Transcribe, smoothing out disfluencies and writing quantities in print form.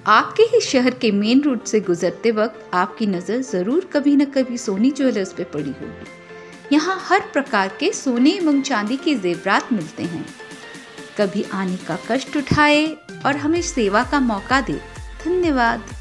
आपके ही शहर के मेन रोड से गुजरते वक्त आपकी नज़र ज़रूर कभी न कभी सोनी ज्वेलर्स पे पड़ी होगी। यहाँ हर प्रकार के सोने एवं चांदी के जेवरात मिलते हैं। कभी आने का कष्ट उठाए और हमें सेवा का मौका दे। धन्यवाद।